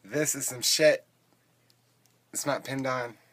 This is some shit. It's not pinned on.